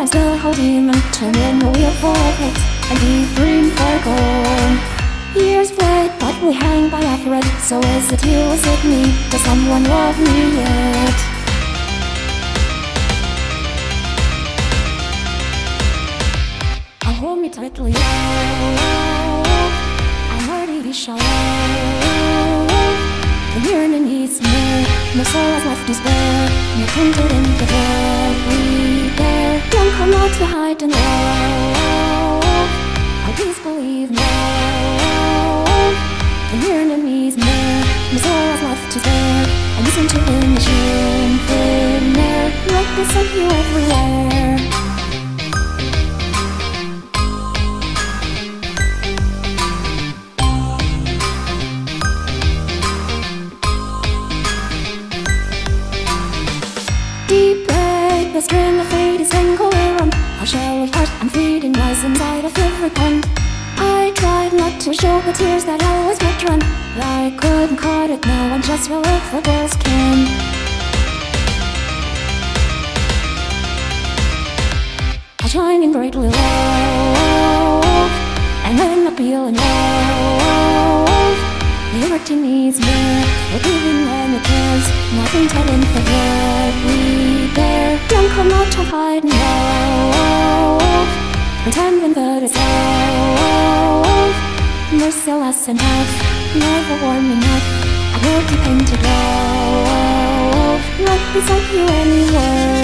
I'm still holding on, turning the wheel full of hate and deep dream for gold. Years fade, but we hang by a thread. So is it you, is it me? Does someone love me yet? Hold me tightly, I'm already shallow. The yearning needs me, no soul has left to spare. You're painted in the blood we bear. Don't come out to hide and love. I please believe now. The yearning needs me, no soul has left to spare. I listen to him, the thin air. Like the sun you everywhere. The string of fate is tangled around a shell of heart. I'm feeding lies inside of every pun. I tried not to show the tears that always would run, but I couldn't cut it now. I'm just real if the girls can. I'm shining brightly low, and then I'm feeling low. Liberty needs me, we're giving them a chance. Nothing telling for what we bear. Don't come out to hide now, pretending that it's love. Merciless and tough, never warm enough. I will keep him to love. Not beside you anywhere.